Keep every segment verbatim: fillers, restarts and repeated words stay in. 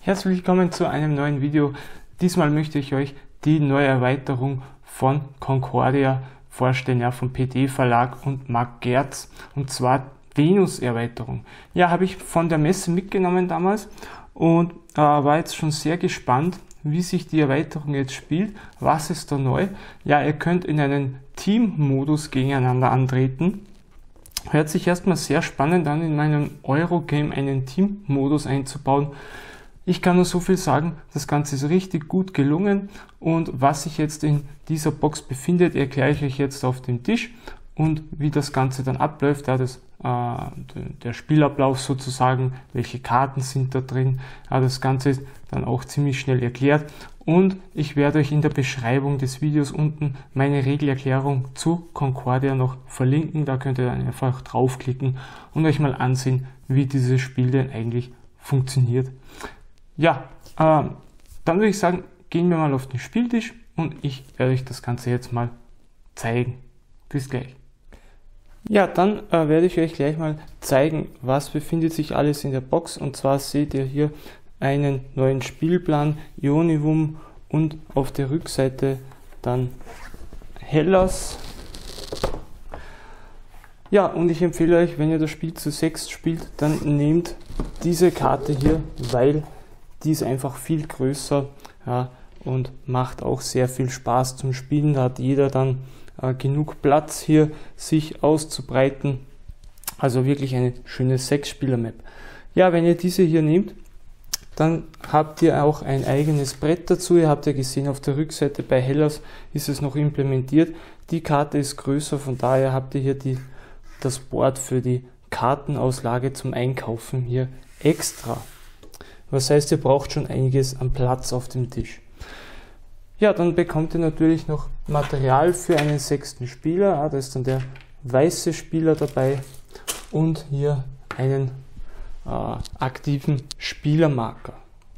Herzlich willkommen zu einem neuen Video. Diesmal möchte ich euch die neue Erweiterung von Concordia vorstellen, ja, vom P D Verlag und Marc Gerz, und zwar Venus-Erweiterung. Ja, habe ich von der Messe mitgenommen damals und äh, war jetzt schon sehr gespannt, wie sich die Erweiterung jetzt spielt. Was ist da neu? Ja, ihr könnt in einen Team-Modus gegeneinander antreten. Hört sich erstmal sehr spannend an, in meinem Eurogame einen Team-Modus einzubauen. Ich kann nur so viel sagen, das Ganze ist richtig gut gelungen, und was sich jetzt in dieser Box befindet, erkläre ich euch jetzt auf dem Tisch, und wie das Ganze dann abläuft, ja, das, äh, der Spielablauf sozusagen, welche Karten sind da drin, ja, das Ganze ist dann auch ziemlich schnell erklärt, und ich werde euch in der Beschreibung des Videos unten meine Regelerklärung zu Concordia noch verlinken. Da könnt ihr dann einfach draufklicken und euch mal ansehen, wie dieses Spiel denn eigentlich funktioniert. Ja, äh, dann würde ich sagen, gehen wir mal auf den Spieltisch und ich werde euch das Ganze jetzt mal zeigen. Bis gleich. Ja, dann äh, werde ich euch gleich mal zeigen, was befindet sich alles in der Box, und zwar seht ihr hier einen neuen Spielplan, Ionivum, und auf der Rückseite dann Hellas. Ja, und ich empfehle euch, wenn ihr das Spiel zu sechs spielt, dann nehmt diese Karte hier, weil die ist einfach viel größer, ja, und macht auch sehr viel Spaß zum Spielen. Da hat jeder dann äh, genug Platz hier, sich auszubreiten. Also wirklich eine schöne sechs-Spieler-Map. Ja, wenn ihr diese hier nehmt, dann habt ihr auch ein eigenes Brett dazu. Ihr habt ja gesehen, auf der Rückseite bei Hellas ist es noch implementiert. Die Karte ist größer, von daher habt ihr hier die, das Board für die Kartenauslage zum Einkaufen hier extra. Das heißt, ihr braucht schon einiges an Platz auf dem Tisch. Ja, dann bekommt ihr natürlich noch Material für einen sechsten Spieler. Da ist dann der weiße Spieler dabei und hier einen äh, aktiven Spielermarker.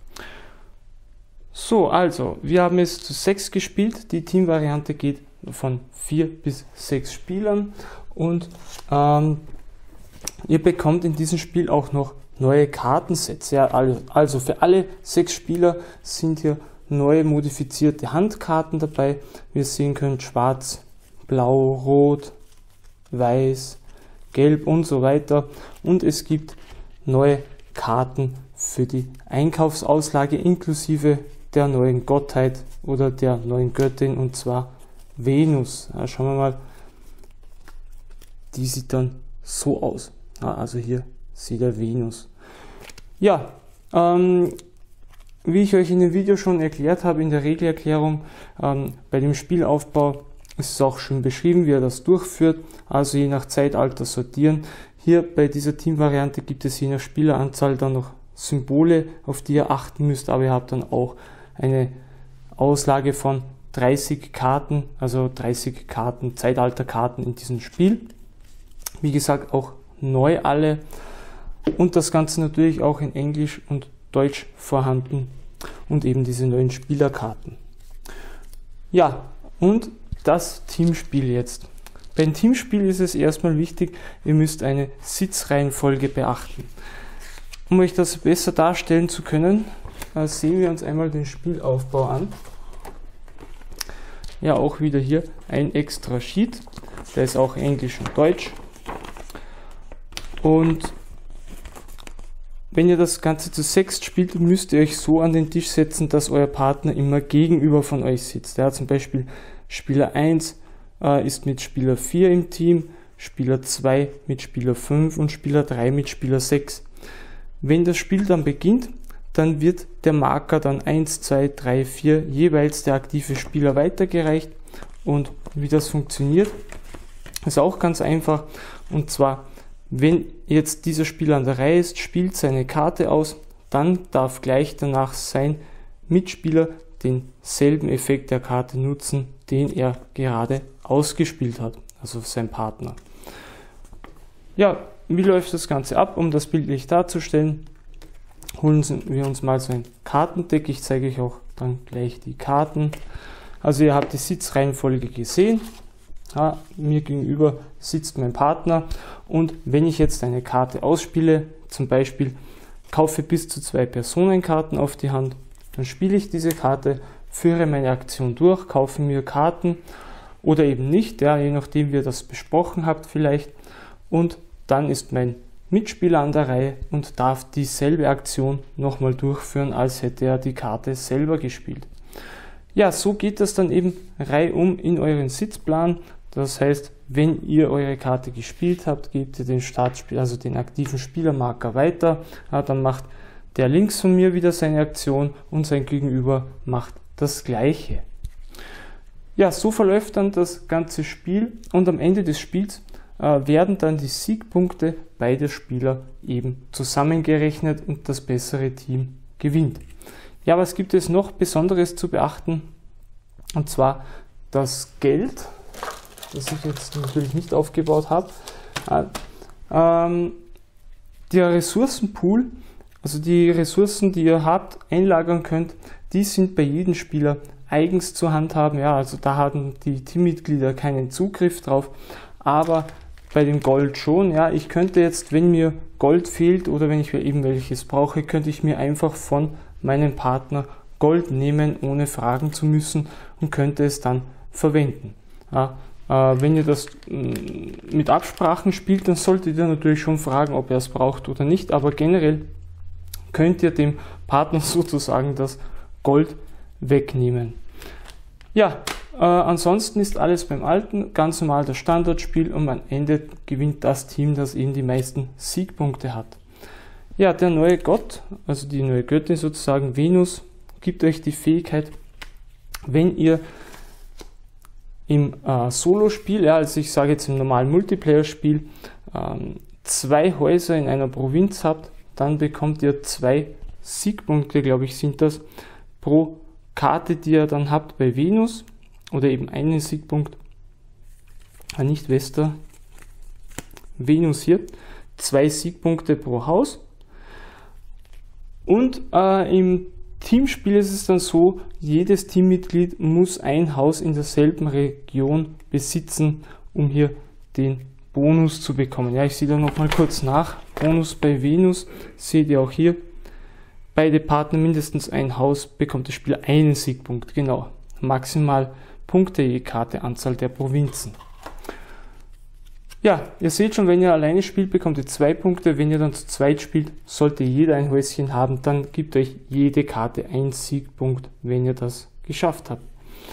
So, also, wir haben jetzt zu sechs gespielt. Die Teamvariante geht von vier bis sechs Spielern, und ähm, ihr bekommt in diesem Spiel auch noch neue Kartensets. Ja, also für alle sechs Spieler sind hier neue modifizierte Handkarten dabei. Wie ihr sehen könnt, schwarz, blau, rot, weiß, gelb und so weiter. Und es gibt neue Karten für die Einkaufsauslage inklusive der neuen Gottheit oder der neuen Göttin, und zwar Venus. Ja, schauen wir mal, die sieht dann so aus. Ja, also hier sieht er Venus. Ja, ähm, wie ich euch in dem Video schon erklärt habe, in der Regelerklärung, ähm, bei dem Spielaufbau ist es auch schön beschrieben, wie er das durchführt, also je nach Zeitalter sortieren. Hier bei dieser Teamvariante gibt es je nach Spieleranzahl dann noch Symbole, auf die ihr achten müsst, aber ihr habt dann auch eine Auslage von dreißig Karten, also dreißig Karten, Zeitalterkarten in diesem Spiel. Wie gesagt, auch neu alle, und das Ganze natürlich auch in Englisch und Deutsch vorhanden, und eben diese neuen Spielerkarten. Ja, und das Teamspiel jetzt. Beim Teamspiel ist es erstmal wichtig, ihr müsst eine Sitzreihenfolge beachten. Um euch das besser darstellen zu können, sehen wir uns einmal den Spielaufbau an. Ja, auch wieder hier ein extra Sheet, der ist auch Englisch und Deutsch. Und wenn ihr das Ganze zu sechs spielt, müsst ihr euch so an den Tisch setzen, dass euer Partner immer gegenüber von euch sitzt. Ja, zum Beispiel Spieler eins äh, ist mit Spieler vier im Team, Spieler zwei mit Spieler fünf und Spieler drei mit Spieler sechs. Wenn das Spiel dann beginnt, dann wird der Marker dann eins, zwei, drei, vier jeweils der aktive Spieler weitergereicht. Und wie das funktioniert, ist auch ganz einfach. Und zwar, wenn jetzt dieser Spieler an der Reihe ist, spielt seine Karte aus, dann darf gleich danach sein Mitspieler denselben Effekt der Karte nutzen, den er gerade ausgespielt hat, also sein Partner. Ja, wie läuft das Ganze ab? Um das bildlich darzustellen, holen wir uns mal so ein Kartendeck. Ich zeige euch auch dann gleich die Karten. Also ihr habt die Sitzreihenfolge gesehen. Ja, mir gegenüber sitzt mein Partner, und wenn ich jetzt eine Karte ausspiele, zum Beispiel kaufe bis zu zwei Personenkarten auf die Hand, dann spiele ich diese Karte, führe meine Aktion durch, kaufe mir Karten oder eben nicht, ja, je nachdem wie ihr das besprochen habt vielleicht, und dann ist mein Mitspieler an der Reihe und darf dieselbe Aktion nochmal durchführen, als hätte er die Karte selber gespielt. Ja, so geht das dann eben reihum in euren Sitzplan. Das heißt, wenn ihr eure Karte gespielt habt, gebt ihr den Startspiel, also den aktiven Spielermarker weiter, ja, dann macht der links von mir wieder seine Aktion und sein Gegenüber macht das gleiche. Ja, so verläuft dann das ganze Spiel und am Ende des Spiels äh, werden dann die Siegpunkte beider Spieler eben zusammengerechnet und das bessere Team gewinnt. Ja, was gibt es noch Besonderes zu beachten? Und zwar das Geld, das ich jetzt natürlich nicht aufgebaut habe. Äh, ähm, der Ressourcenpool, also die Ressourcen, die ihr habt, einlagern könnt, die sind bei jedem Spieler eigens zu handhaben. Ja, also da haben die Teammitglieder keinen Zugriff drauf, aber bei dem Gold schon. Ja, ich könnte jetzt, wenn mir Gold fehlt oder wenn ich eben welches brauche, könnte ich mir einfach von meinem Partner Gold nehmen, ohne fragen zu müssen, und könnte es dann verwenden. Ja, äh, wenn ihr das mh, mit Absprachen spielt, dann solltet ihr natürlich schon fragen, ob er es braucht oder nicht, aber generell könnt ihr dem Partner sozusagen das Gold wegnehmen. Ja, äh, ansonsten ist alles beim Alten, ganz normal das Standardspiel, und am Ende gewinnt das Team, das eben die meisten Siegpunkte hat. Ja, der neue Gott, also die neue Göttin sozusagen, Venus, gibt euch die Fähigkeit, wenn ihr im äh, Solo-Spiel, ja, also ich sage jetzt im normalen Multiplayer-Spiel, ähm, zwei Häuser in einer Provinz habt, dann bekommt ihr zwei Siegpunkte, glaube ich, sind das, pro Karte, die ihr dann habt bei Venus, oder eben einen Siegpunkt, äh, nicht Vesta, Venus hier, zwei Siegpunkte pro Haus. Und äh, im Teamspiel ist es dann so, jedes Teammitglied muss ein Haus in derselben Region besitzen, um hier den Bonus zu bekommen. Ja, ich sehe da nochmal kurz nach. Bonus bei Venus, seht ihr auch hier. Beide Partner mindestens ein Haus, bekommt der Spieler einen Siegpunkt. Genau, maximal Punkte je Karte, Anzahl der Provinzen. Ja, ihr seht schon, wenn ihr alleine spielt, bekommt ihr zwei Punkte. Wenn ihr dann zu zweit spielt, sollte jeder ein Häuschen haben. Dann gibt euch jede Karte einen Siegpunkt, wenn ihr das geschafft habt.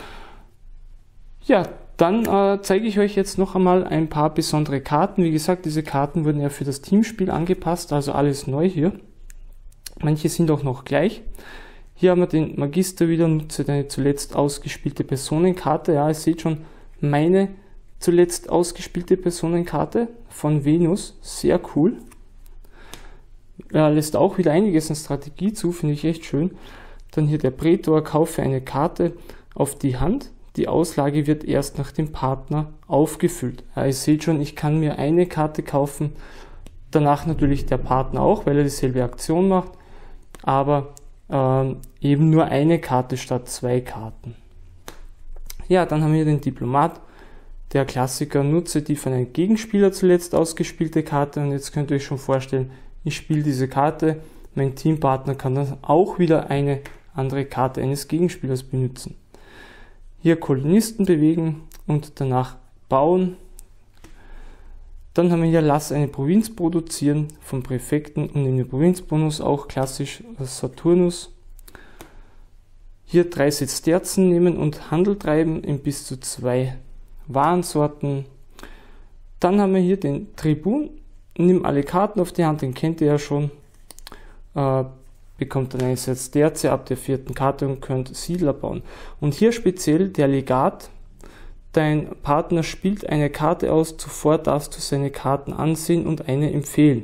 Ja, dann äh, zeige ich euch jetzt noch einmal ein paar besondere Karten. Wie gesagt, diese Karten wurden ja für das Teamspiel angepasst, also alles neu hier. Manche sind auch noch gleich. Hier haben wir den Magister wieder, nutze deine zuletzt ausgespielte Personenkarte. Ja, ihr seht schon, meine zuletzt ausgespielte Personenkarte von Venus, sehr cool. Ja, lässt auch wieder einiges an Strategie zu, finde ich echt schön. Dann hier der Prätor, kaufe eine Karte auf die Hand. Die Auslage wird erst nach dem Partner aufgefüllt. Ja, ihr seht schon, ich kann mir eine Karte kaufen, danach natürlich der Partner auch, weil er dieselbe Aktion macht, aber ähm, eben nur eine Karte statt zwei Karten. Ja, dann haben wir den Diplomat. Der Klassiker, nutze die von einem Gegenspieler zuletzt ausgespielte Karte, und jetzt könnt ihr euch schon vorstellen, ich spiele diese Karte, mein Teampartner kann dann auch wieder eine andere Karte eines Gegenspielers benutzen. Hier Kolonisten bewegen und danach bauen. Dann haben wir hier, lass eine Provinz produzieren vom Präfekten und in den Provinzbonus auch klassisch Saturnus. Hier drei Sesterzen nehmen und Handel treiben in bis zu zwei Warensorten. Dann haben wir hier den Tribun, nimm alle Karten auf die Hand, den kennt ihr ja schon, äh, bekommt dann eine Sesterze ab der vierten Karte und könnt Siedler bauen. Und hier speziell der Legat, dein Partner spielt eine Karte aus, zuvor darfst du seine Karten ansehen und eine empfehlen.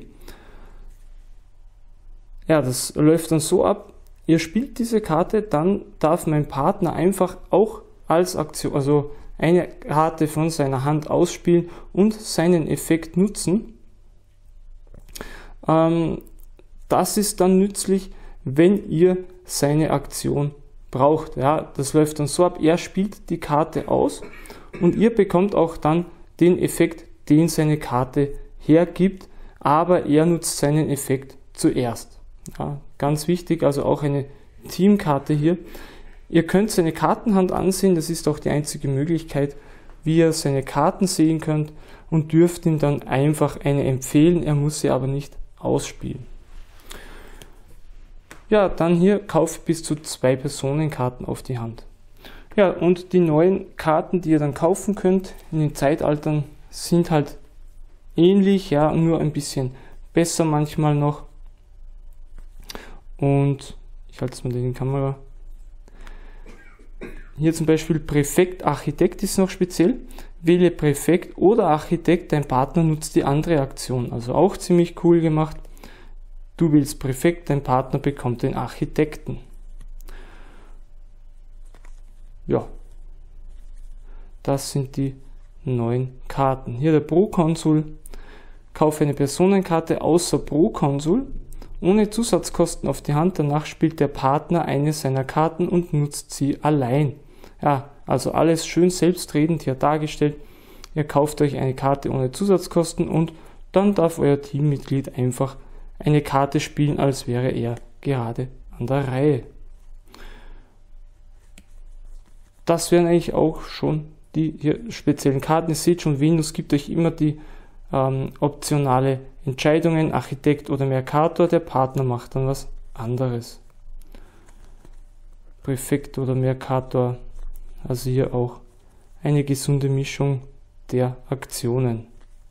Ja, das läuft dann so ab, ihr spielt diese Karte, dann darf mein Partner einfach auch als Aktion, also eine Karte von seiner Hand ausspielen und seinen Effekt nutzen. Ähm, das ist dann nützlich, wenn ihr seine Aktion braucht. Ja, das läuft dann so ab, er spielt die Karte aus und ihr bekommt auch dann den Effekt, den seine Karte hergibt, aber er nutzt seinen Effekt zuerst. Ja, ganz wichtig, also auch eine Teamkarte hier. Ihr könnt seine Kartenhand ansehen, das ist auch die einzige Möglichkeit, wie ihr seine Karten sehen könnt, und dürft ihm dann einfach eine empfehlen, er muss sie aber nicht ausspielen. Ja, dann hier kauft bis zu zwei Personenkarten auf die Hand. Ja, und die neuen Karten, die ihr dann kaufen könnt in den Zeitaltern, sind halt ähnlich, ja, nur ein bisschen besser manchmal noch. Und ich halte es mal in die Kamera. Hier zum Beispiel Präfekt, Architekt ist noch speziell. Wähle Präfekt oder Architekt, dein Partner nutzt die andere Aktion. Also auch ziemlich cool gemacht. Du wählst Präfekt, dein Partner bekommt den Architekten. Ja, das sind die neuen Karten. Hier der Pro-Konsul. Kaufe eine Personenkarte außer Pro-Konsul ohne Zusatzkosten auf die Hand. Danach spielt der Partner eine seiner Karten und nutzt sie allein. Ja, also alles schön selbstredend hier dargestellt. Ihr kauft euch eine Karte ohne Zusatzkosten und dann darf euer Teammitglied einfach eine Karte spielen, als wäre er gerade an der Reihe. Das wären eigentlich auch schon die hier speziellen Karten. Ihr seht schon, Venus gibt euch immer die ähm, optionale Entscheidungen, Architekt oder Mercator. Der Partner macht dann was anderes. Präfekt oder Mercator. Also hier auch eine gesunde Mischung der Aktionen.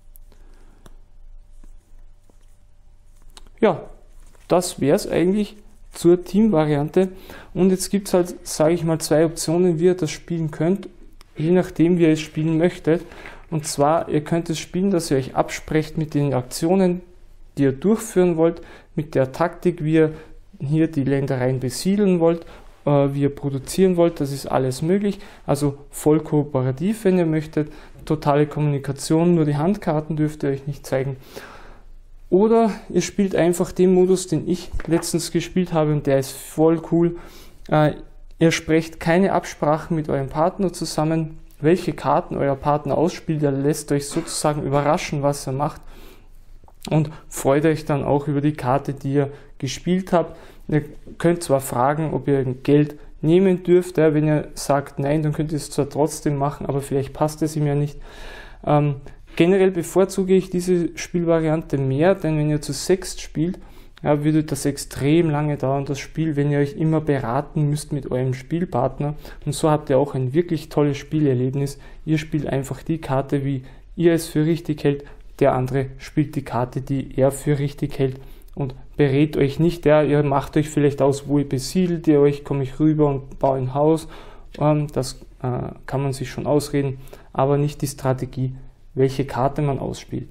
Ja, das wäre es eigentlich zur Team-Variante. Und jetzt gibt es halt, sage ich mal, zwei Optionen, wie ihr das spielen könnt, je nachdem, wie ihr es spielen möchtet. Und zwar, ihr könnt es spielen, dass ihr euch absprecht mit den Aktionen, die ihr durchführen wollt, mit der Taktik, wie ihr hier die Ländereien besiedeln wollt, äh, wie ihr produzieren wollt, das ist alles möglich. Also voll kooperativ, wenn ihr möchtet. Totale Kommunikation, nur die Handkarten dürft ihr euch nicht zeigen. Oder ihr spielt einfach den Modus, den ich letztens gespielt habe, und der ist voll cool. Äh, ihr sprecht keine Absprachen mit eurem Partner zusammen, welche Karten euer Partner ausspielt. Er lässt euch sozusagen überraschen, was er macht, und freut euch dann auch über die Karte, die ihr gespielt habt. Ihr könnt zwar fragen, ob ihr Geld nehmen dürft. Ja, wenn ihr sagt nein, dann könnt ihr es zwar trotzdem machen, aber vielleicht passt es ihm ja nicht. Ähm, Generell bevorzuge ich diese Spielvariante mehr, denn wenn ihr zu sechst spielt, ja, würde das extrem lange dauern, das Spiel, wenn ihr euch immer beraten müsst mit eurem Spielpartner. Und so habt ihr auch ein wirklich tolles Spielerlebnis. Ihr spielt einfach die Karte, wie ihr es für richtig hält. Der andere spielt die Karte, die er für richtig hält, und berät euch nicht. Ja, ihr macht euch vielleicht aus, wo ihr besiedelt ihr euch, komme ich rüber und baue ein Haus. Ähm, das äh, kann man sich schon ausreden, aber nicht die Strategie, welche Karte man ausspielt.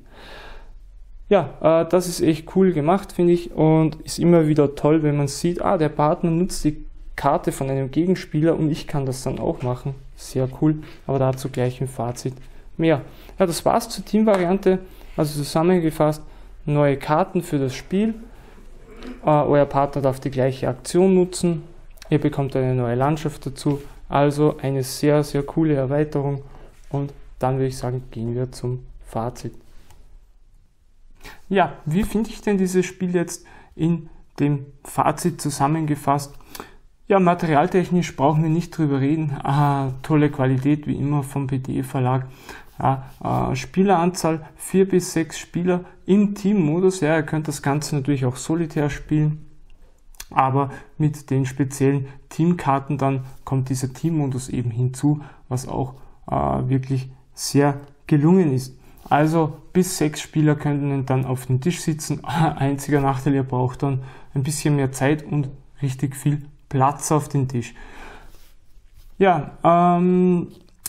Ja, äh, das ist echt cool gemacht, finde ich, und ist immer wieder toll, wenn man sieht, ah, der Partner nutzt die Karte von einem Gegenspieler und ich kann das dann auch machen. Sehr cool, aber dazu gleich im Fazit mehr. Ja, das war's zur Teamvariante. Also zusammengefasst, neue Karten für das Spiel. Äh, euer Partner darf die gleiche Aktion nutzen. Ihr bekommt eine neue Landschaft dazu. Also eine sehr, sehr coole Erweiterung, und dann würde ich sagen, gehen wir zum Fazit. Ja, wie finde ich denn dieses Spiel jetzt in dem Fazit zusammengefasst? Ja, materialtechnisch brauchen wir nicht drüber reden. Ah, tolle Qualität, wie immer vom P D Verlag. Ja, äh, Spieleranzahl vier bis sechs Spieler im Teammodus. Ja, ihr könnt das Ganze natürlich auch solitär spielen, aber mit den speziellen Teamkarten dann kommt dieser Teammodus eben hinzu, was auch äh, wirklich sehr gelungen ist. Also bis sechs Spieler können dann auf dem Tisch sitzen. Einziger Nachteil, ihr braucht dann ein bisschen mehr Zeit und richtig viel Platz auf den Tisch. Ja, ähm,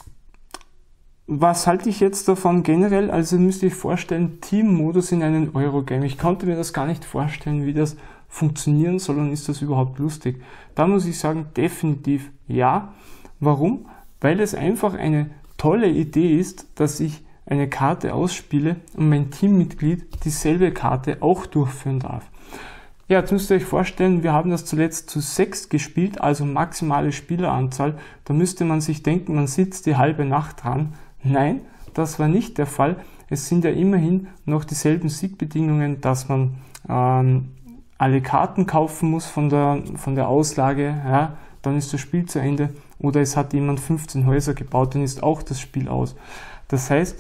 was halte ich jetzt davon generell? Also müsst ihr euch vorstellen, Teammodus in einem Eurogame. Ich konnte mir das gar nicht vorstellen, wie das funktionieren soll, und ist das überhaupt lustig? Da muss ich sagen, definitiv ja. Warum? Weil es einfach eine tolle Idee ist, dass ich eine Karte ausspiele und mein Teammitglied dieselbe Karte auch durchführen darf. Ja, jetzt müsst ihr euch vorstellen, wir haben das zuletzt zu sechs gespielt, also maximale Spieleranzahl. Da müsste man sich denken, man sitzt die halbe Nacht dran. Nein, das war nicht der Fall. Es sind ja immerhin noch dieselben Siegbedingungen, dass man ähm, alle Karten kaufen muss von der, von der Auslage, ja, dann ist das Spiel zu Ende. Oder es hat jemand fünfzehn Häuser gebaut, dann ist auch das Spiel aus. Das heißt,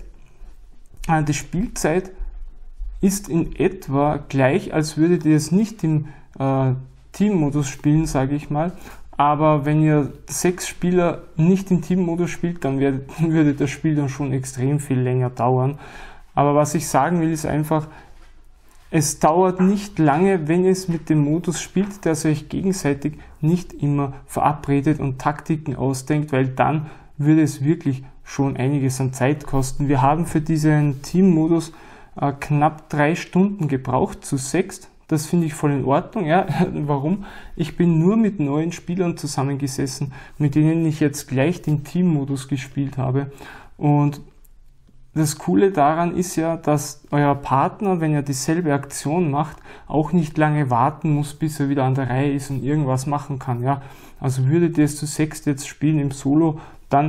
die Spielzeit ist in etwa gleich, als würdet ihr es nicht im äh, Teammodus spielen, sage ich mal. Aber wenn ihr sechs Spieler nicht im Teammodus spielt, dann wird, würde das Spiel dann schon extrem viel länger dauern. Aber was ich sagen will, ist einfach, es dauert nicht lange, wenn ihr es mit dem Modus spielt, dass ihr euch gegenseitig nicht immer verabredet und Taktiken ausdenkt, weil dann würde es wirklich schon einiges an Zeit kosten. Wir haben für diesen Teammodus äh, knapp drei Stunden gebraucht, zu sechst. Das finde ich voll in Ordnung. Ja. Warum? Ich bin nur mit neuen Spielern zusammengesessen, mit denen ich jetzt gleich den Teammodus gespielt habe. Und das Coole daran ist ja, dass euer Partner, wenn er dieselbe Aktion macht, auch nicht lange warten muss, bis er wieder an der Reihe ist und irgendwas machen kann. Ja. Also würdet ihr es zu sechst jetzt spielen im Solo, dann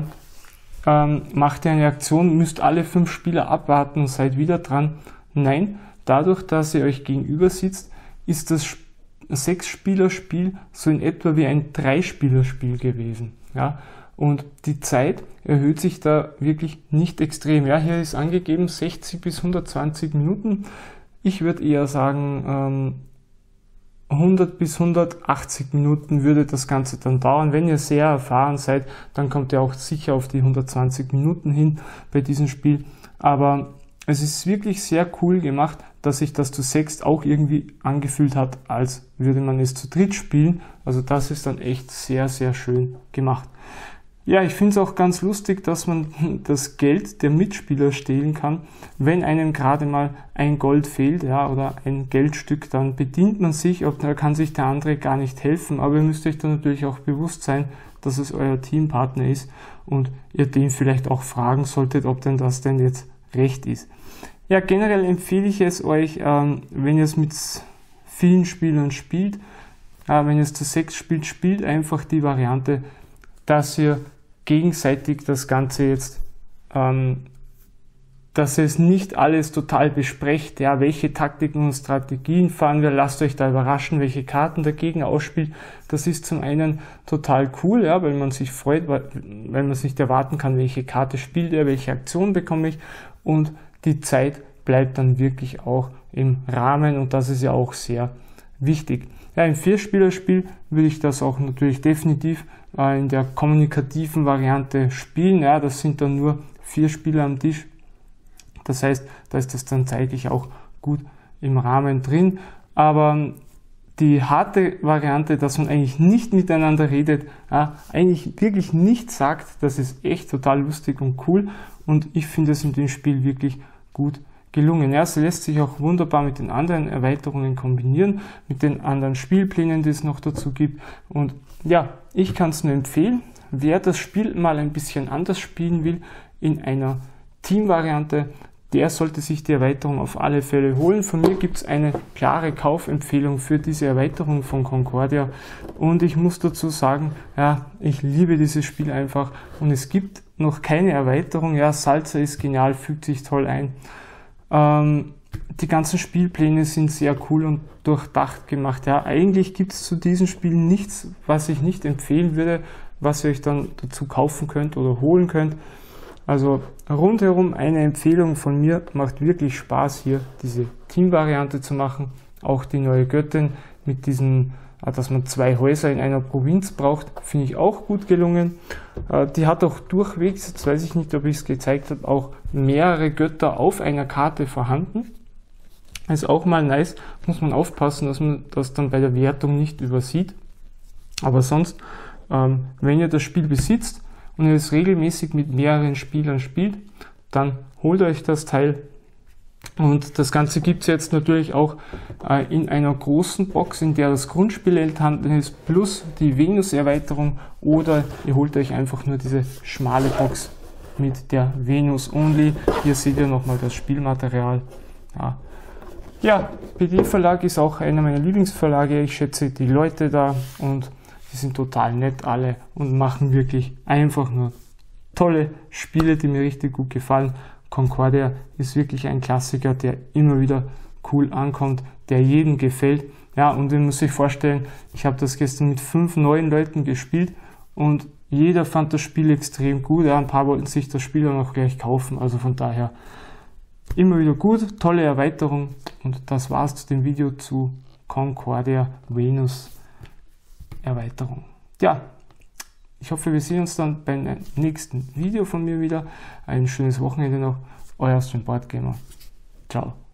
ähm, macht ihr eine Aktion, müsst alle fünf Spieler abwarten und seid wieder dran. Nein, dadurch, dass ihr euch gegenüber sitzt, ist das Sechs-Spieler-Spiel so in etwa wie ein Drei-Spieler-Spiel gewesen. Ja. Und die Zeit erhöht sich da wirklich nicht extrem. Ja, hier ist angegeben sechzig bis hundertzwanzig Minuten. Ich würde eher sagen, ähm, hundert bis hundertachtzig Minuten würde das Ganze dann dauern. Wenn ihr sehr erfahren seid, dann kommt ihr auch sicher auf die hundertzwanzig Minuten hin bei diesem Spiel. Aber es ist wirklich sehr cool gemacht, dass sich das zu sechst auch irgendwie angefühlt hat, als würde man es zu dritt spielen. Also das ist dann echt sehr, sehr schön gemacht. Ja, ich finde es auch ganz lustig, dass man das Geld der Mitspieler stehlen kann. Wenn einem gerade mal ein Gold fehlt, ja, oder ein Geldstück, dann bedient man sich, ob, da kann sich der andere gar nicht helfen. Aber ihr müsst euch dann natürlich auch bewusst sein, dass es euer Teampartner ist und ihr den vielleicht auch fragen solltet, ob denn das denn jetzt recht ist. Ja, generell empfehle ich es euch, ähm, wenn ihr es mit vielen Spielern spielt, äh, wenn ihr es zu sechs spielt, spielt einfach die Variante, dass ihr gegenseitig das Ganze jetzt, ähm, dass ihr es nicht alles total besprecht, ja, welche Taktiken und Strategien fahren wir, lasst euch da überraschen, welche Karten der Gegner ausspielt. Das ist zum einen total cool, ja, weil man sich freut, weil, weil man nicht erwarten kann, welche Karte spielt er, welche Aktion bekomme ich, und die Zeit bleibt dann wirklich auch im Rahmen, und das ist ja auch sehr wichtig. Ja, im Vierspielerspiel würde ich das auch natürlich definitiv äh, in der kommunikativen Variante spielen. Ja, das sind dann nur vier Spieler am Tisch. Das heißt, da ist das dann zeitlich auch gut im Rahmen drin. Aber die harte Variante, dass man eigentlich nicht miteinander redet, ja, eigentlich wirklich nichts sagt, das ist echt total lustig und cool. Und ich finde es in dem Spiel wirklich gut gelungen. Ja, es lässt sich auch wunderbar mit den anderen Erweiterungen kombinieren, mit den anderen Spielplänen, die es noch dazu gibt. Und ja, ich kann es nur empfehlen, wer das Spiel mal ein bisschen anders spielen will, in einer Teamvariante, der sollte sich die Erweiterung auf alle Fälle holen. Von mir gibt es eine klare Kaufempfehlung für diese Erweiterung von Concordia. Und ich muss dazu sagen, ja, ich liebe dieses Spiel einfach. Und es gibt noch keine Erweiterung. Ja, Salza ist genial, fügt sich toll ein. Ähm, die ganzen Spielpläne sind sehr cool und durchdacht gemacht. Ja, eigentlich gibt es zu diesem Spiel nichts, was ich nicht empfehlen würde, was ihr euch dann dazu kaufen könnt oder holen könnt. Also rundherum eine Empfehlung von mir, macht wirklich Spaß hier diese Teamvariante zu machen. Auch die neue Göttin mit diesen, dass man zwei Häuser in einer Provinz braucht, finde ich auch gut gelungen. Die hat auch durchwegs, jetzt weiß ich nicht, ob ich es gezeigt habe, auch mehrere Götter auf einer Karte vorhanden. Ist auch mal nice, muss man aufpassen, dass man das dann bei der Wertung nicht übersieht. Aber sonst, ähm, wenn ihr das Spiel besitzt und ihr es regelmäßig mit mehreren Spielern spielt, dann holt euch das Teil. Und das Ganze gibt es jetzt natürlich auch äh, in einer großen Box, in der das Grundspiel enthalten ist, plus die Venus-Erweiterung, oder ihr holt euch einfach nur diese schmale Box mit der Venus Only. Hier seht ihr nochmal das Spielmaterial. Ja. Ja, B D Verlag ist auch einer meiner Lieblingsverlage. Ich schätze die Leute da und die sind total nett alle und machen wirklich einfach nur tolle Spiele, die mir richtig gut gefallen. Concordia ist wirklich ein Klassiker, der immer wieder cool ankommt, der jedem gefällt. Ja, und ihr müsst euch vorstellen, ich habe das gestern mit fünf neuen Leuten gespielt und jeder fand das Spiel extrem gut. Ja, ein paar wollten sich das Spiel dann auch gleich kaufen, also von daher immer wieder gut, tolle Erweiterung. Und das war's zu dem Video zu Concordia Venus Erweiterung. Ja, ich hoffe, wir sehen uns dann beim nächsten Video von mir wieder. Ein schönes Wochenende noch. Euer StreamBoardGamer. Ciao.